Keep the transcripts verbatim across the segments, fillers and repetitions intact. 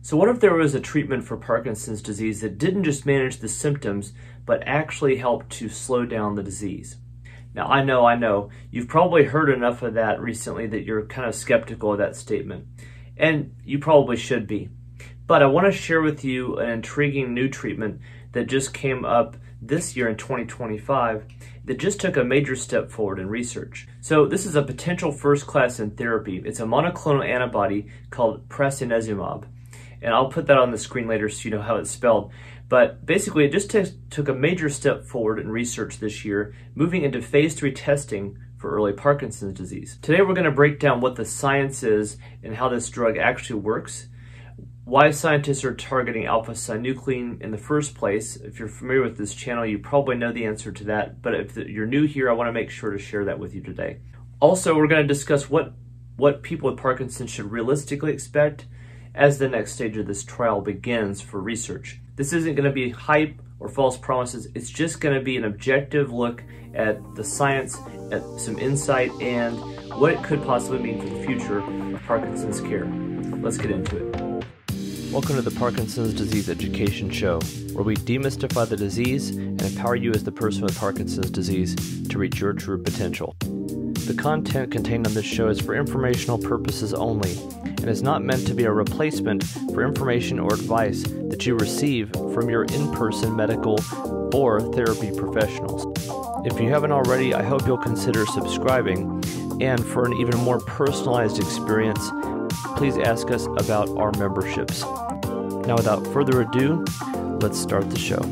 So what if there was a treatment for Parkinson's disease that didn't just manage the symptoms, but actually helped to slow down the disease? Now, I know, I know, you've probably heard enough of that recently that you're kind of skeptical of that statement, and you probably should be. But I want to share with you an intriguing new treatment that just came up this year in twenty twenty-five that just took a major step forward in research. So this is a potential first class in therapy. It's a monoclonal antibody called Prasinezumab. And I'll put that on the screen later so you know how it's spelled. But basically, it just took a major step forward in research this year, moving into phase three testing for early Parkinson's disease. Today, we're going to break down what the science is and how this drug actually works, why scientists are targeting alpha-synuclein in the first place. If you're familiar with this channel, you probably know the answer to that. But if you're new here, I want to make sure to share that with you today. Also, we're going to discuss what, what people with Parkinson's should realistically expect as the next stage of this trial begins for research. This isn't going to be hype or false promises. It's just going to be an objective look at the science, at some insight, and what it could possibly mean for the future of Parkinson's care. Let's get into it. Welcome to the Parkinson's Disease Education Show, where we demystify the disease and empower you as the person with Parkinson's disease to reach your true potential. The content contained on this show is for informational purposes only and is not meant to be a replacement for information or advice that you receive from your in-person medical or therapy professionals. If you haven't already, I hope you'll consider subscribing, and for an even more personalized experience, please ask us about our memberships. Now, without further ado, let's start the show.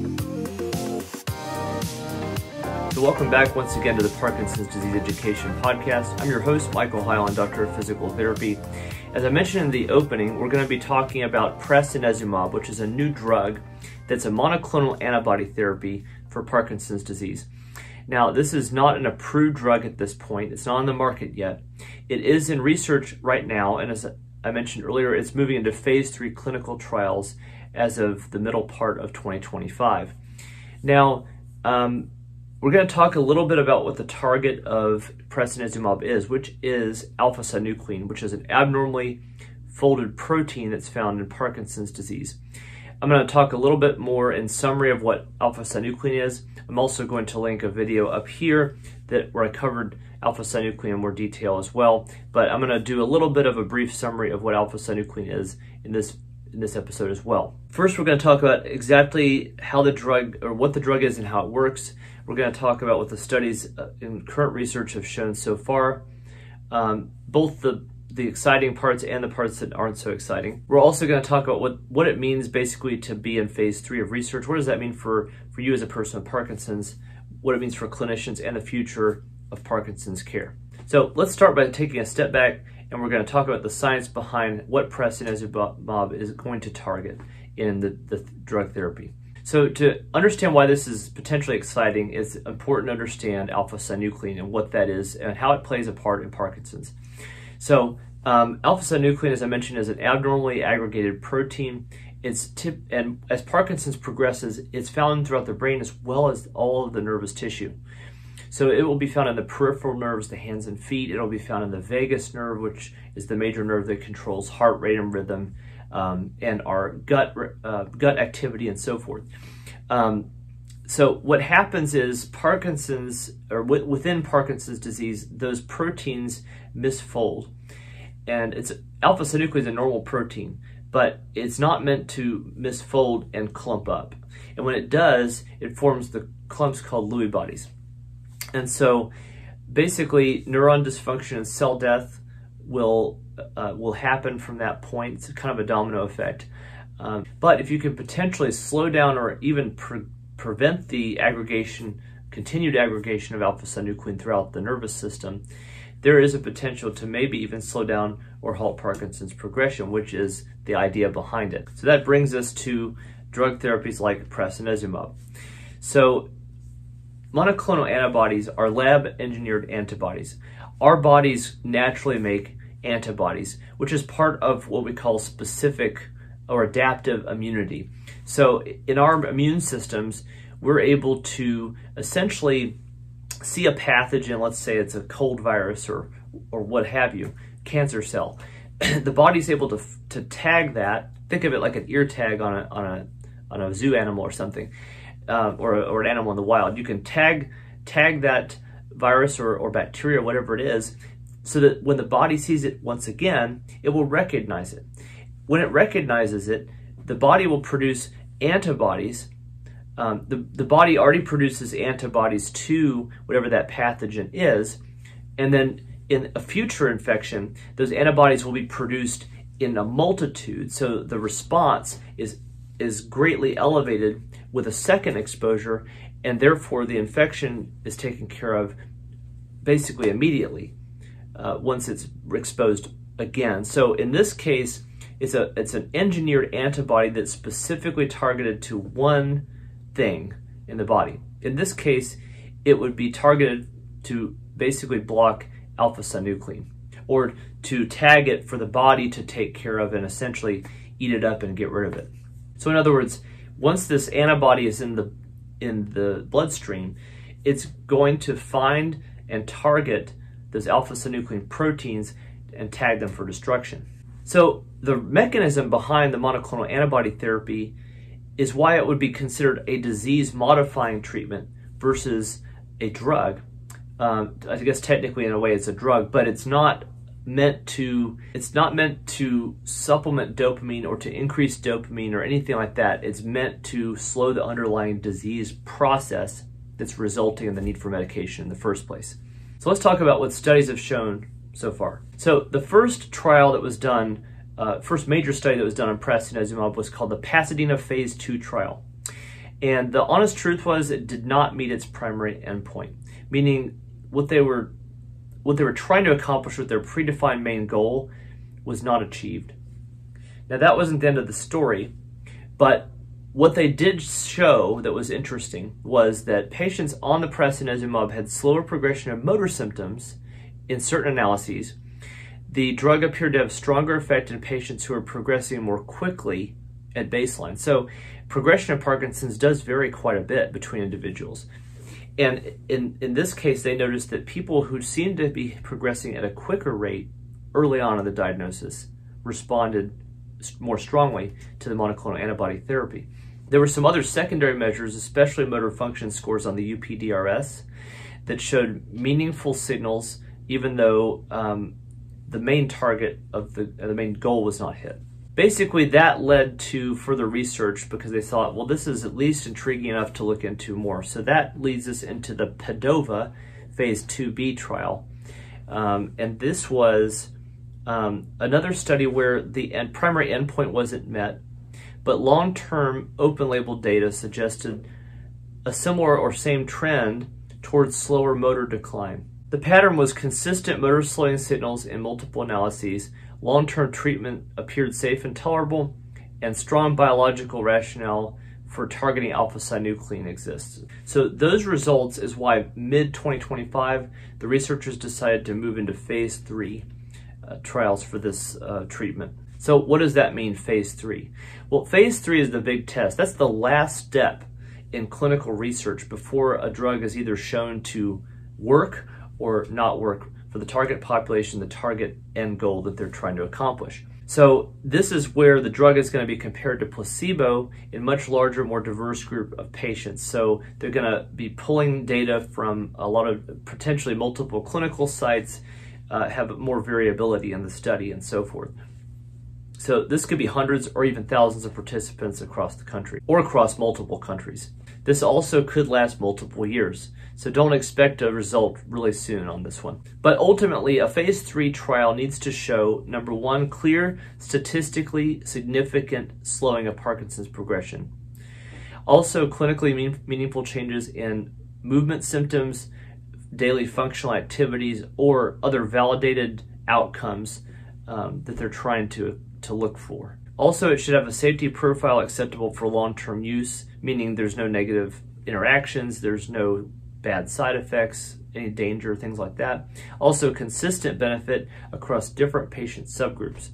So welcome back once again to the Parkinson's Disease Education Podcast. I'm your host, Michael Hyland, Doctor of Physical Therapy. As I mentioned in the opening, we're going to be talking about Prasinezumab, which is a new drug that's a monoclonal antibody therapy for Parkinson's disease. Now, this is not an approved drug at this point. It's not on the market yet. It is in research right now, and as I mentioned earlier, it's moving into phase three clinical trials as of the middle part of twenty twenty-five. Now, um, we're going to talk a little bit about what the target of Prasinezumab is, which is alpha-synuclein, which is an abnormally folded protein that's found in Parkinson's disease. I'm going to talk a little bit more in summary of what alpha-synuclein is. I'm also going to link a video up here that where I covered alpha-synuclein in more detail as well, but I'm going to do a little bit of a brief summary of what alpha-synuclein is in this in this episode as well. First, we're going to talk about exactly how the drug, or what the drug is and how it works. We're going to talk about what the studies in current research have shown so far, um, both the, the exciting parts and the parts that aren't so exciting. We're also going to talk about what, what it means basically to be in phase three of research. What does that mean for, for you as a person with Parkinson's, what it means for clinicians, and the future of Parkinson's care. So let's start by taking a step back, and we're going to talk about the science behind what Prasinezumab is going to target in the, the drug therapy. So to understand why this is potentially exciting, it's important to understand alpha-synuclein and what that is and how it plays a part in Parkinson's. So um, alpha-synuclein, as I mentioned, is an abnormally aggregated protein. It's tip, and as Parkinson's progresses, it's found throughout the brain as well as all of the nervous tissue. So it will be found in the peripheral nerves, the hands and feet. It'll be found in the vagus nerve, which is the major nerve that controls heart rate and rhythm, um, and our gut uh, gut activity and so forth. Um, so what happens is Parkinson's, or w within Parkinson's disease, those proteins misfold, and it's alpha-synuclein is a normal protein, but it's not meant to misfold and clump up. And when it does, it forms the clumps called Lewy bodies. And so basically neuron dysfunction and cell death will uh, will happen from that point. It's kind of a domino effect. Um, but if you can potentially slow down or even pre prevent the aggregation, continued aggregation of alpha-synuclein throughout the nervous system, there is a potential to maybe even slow down or halt Parkinson's progression, which is the idea behind it. So that brings us to drug therapies like Prasinezumab. So monoclonal antibodies are lab-engineered antibodies. Our bodies naturally make antibodies, which is part of what we call specific or adaptive immunity. So in our immune systems, we're able to essentially see a pathogen, let's say it's a cold virus or, or what have you, cancer cell. The body's able to, to tag that think of it like an ear tag on a, on a, on a zoo animal or something, uh, or, or an animal in the wild. You can tag, tag that virus or, or bacteria, whatever it is, so that when the body sees it once again, it will recognize it. When it recognizes it, the body will produce antibodies. Um, the, the body already produces antibodies to whatever that pathogen is, and then in a future infection, those antibodies will be produced in a multitude, so the response is, is greatly elevated with a second exposure, and therefore the infection is taken care of basically immediately uh, once it's exposed again. So in this case, it's, a, it's an engineered antibody that's specifically targeted to one thing in the body. In this case, it would be targeted to basically block alpha-synuclein, or to tag it for the body to take care of and essentially eat it up and get rid of it. So in other words, once this antibody is in the in the bloodstream, it's going to find and target those alpha-synuclein proteins and tag them for destruction. So the mechanism behind the monoclonal antibody therapy is why it would be considered a disease-modifying treatment versus a drug. Um, I guess technically in a way it's a drug, but it's not meant to it's not meant to supplement dopamine or to increase dopamine or anything like that. It's meant to slow the underlying disease process that's resulting in the need for medication in the first place. So let's talk about what studies have shown so far. So the first trial that was done, uh, first major study that was done on Prasinezumab was called the PASADENA phase two trial. And the honest truth was it did not meet its primary endpoint, meaning what they were what they were trying to accomplish with their predefined main goal was not achieved. Now that wasn't the end of the story, but what they did show that was interesting was that patients on the Prasinezumab had slower progression of motor symptoms in certain analyses. The drug appeared to have stronger effect in patients who are progressing more quickly at baseline. So progression of Parkinson's does vary quite a bit between individuals. And in, in this case, they noticed that people who seemed to be progressing at a quicker rate early on in the diagnosis responded more strongly to the monoclonal antibody therapy. There were some other secondary measures, especially motor function scores on the U P D R S, that showed meaningful signals, even though um, the main target of the, uh, the main goal was not hit. Basically, that led to further research because they thought, well, this is at least intriguing enough to look into more. So that leads us into the PADOVA phase two B trial. Um, and this was um, another study where the end, primary endpoint wasn't met, but long-term open-label data suggested a similar or same trend towards slower motor decline. The pattern was consistent motor slowing signals in multiple analyses. Long-term treatment appeared safe and tolerable, and strong biological rationale for targeting alpha-synuclein exists. So those results is why mid twenty twenty-five, the researchers decided to move into phase three uh, trials for this uh, treatment. So what does that mean, phase three? Well, phase three is the big test. That's the last step in clinical research before a drug is either shown to work or not work for the target population, the target end goal that they're trying to accomplish. So this is where the drug is going to be compared to placebo in much larger, more diverse group of patients. So they're going to be pulling data from a lot of potentially multiple clinical sites, uh, have more variability in the study and so forth. So this could be hundreds or even thousands of participants across the country or across multiple countries. This also could last multiple years. So don't expect a result really soon on this one. But ultimately, a phase three trial needs to show, number one, clear, statistically significant slowing of Parkinson's progression. Also, clinically mean, meaningful changes in movement symptoms, daily functional activities, or other validated outcomes um, that they're trying to, to look for. Also, it should have a safety profile acceptable for long-term use, meaning there's no negative interactions, there's no bad side effects, any danger, things like that. Also, consistent benefit across different patient subgroups.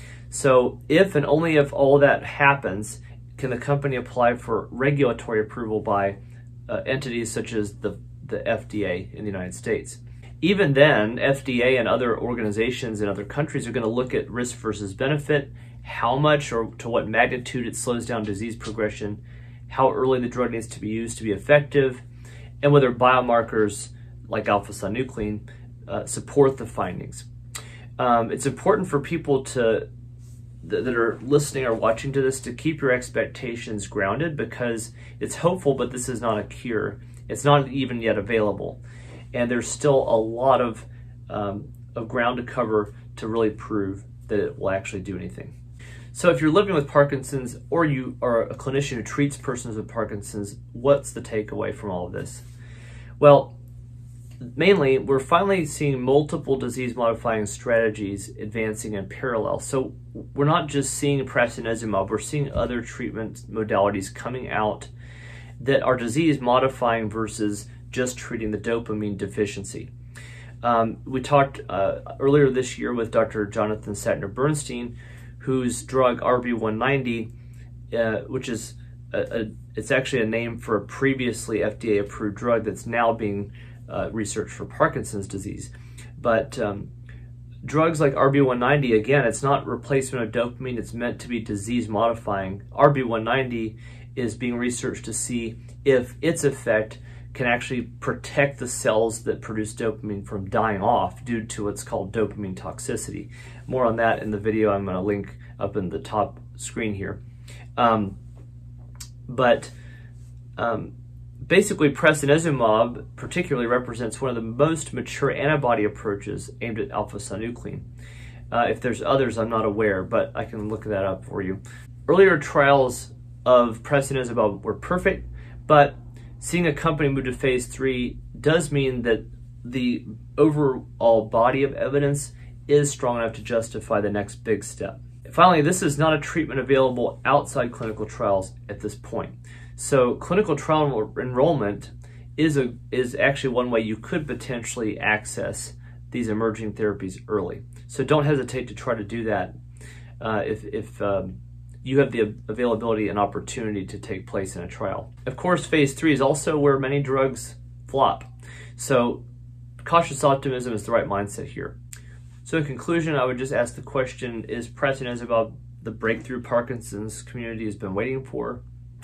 So if and only if all that happens, can the company apply for regulatory approval by uh, entities such as the, the F D A in the United States. Even then, F D A and other organizations in other countries are going to look at risk versus benefit, how much or to what magnitude it slows down disease progression, how early the drug needs to be used to be effective, and whether biomarkers like alpha-synuclein uh, support the findings. Um, it's important for people to th that are listening or watching to this to keep your expectations grounded, because it's hopeful, but this is not a cure. It's not even yet available, and there's still a lot of, um, of ground to cover to really prove that it will actually do anything. So if you're living with Parkinson's, or you are a clinician who treats persons with Parkinson's, what's the takeaway from all of this? Well, mainly, we're finally seeing multiple disease-modifying strategies advancing in parallel. So we're not just seeing prasinezumab, we're seeing other treatment modalities coming out that are disease-modifying versus just treating the dopamine deficiency. Um, we talked uh, earlier this year with Doctor Jonathan Satner-Bernstein, whose drug R B one ninety, uh, which is a, a, it's actually a name for a previously F D A-approved drug that's now being uh, researched for Parkinson's disease. But um, drugs like R B one ninety, again, it's not replacement of dopamine, it's meant to be disease-modifying. R B one ninety is being researched to see if its effect can actually protect the cells that produce dopamine from dying off due to what's called dopamine toxicity. More on that in the video I'm going to link up in the top screen here. Um, but um, basically, prasinezumab particularly represents one of the most mature antibody approaches aimed at alpha-synuclein. Uh, if there's others, I'm not aware, but I can look that up for you. Earlier trials of prasinezumab were perfect, but seeing a company move to phase three does mean that the overall body of evidence is strong enough to justify the next big step. Finally, this is not a treatment available outside clinical trials at this point. So clinical trial enrollment is, a, is actually one way you could potentially access these emerging therapies early. So don't hesitate to try to do that uh, if, if um, you have the availability and opportunity to take place in a trial. Of course, phase three is also where many drugs flop. So cautious optimism is the right mindset here. So in conclusion, I would just ask the question, is prasinezumab the breakthrough Parkinson's community has been waiting for?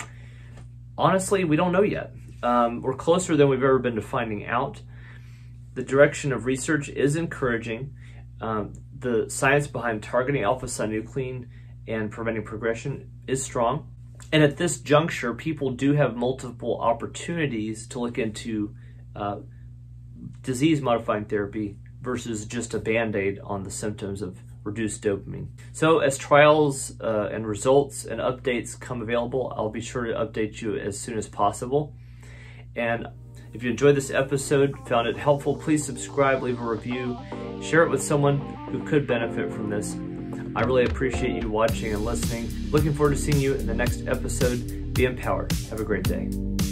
Honestly, we don't know yet. Um, we're closer than we've ever been to finding out. The direction of research is encouraging. Um, the science behind targeting alpha-synuclein and preventing progression is strong. And at this juncture, people do have multiple opportunities to look into uh, disease-modifying therapy versus just a Band-Aid on the symptoms of reduced dopamine. So as trials uh, and results and updates come available, I'll be sure to update you as soon as possible. And if you enjoyed this episode, found it helpful, please subscribe, leave a review, share it with someone who could benefit from this. I really appreciate you watching and listening. Looking forward to seeing you in the next episode. Be empowered. Have a great day.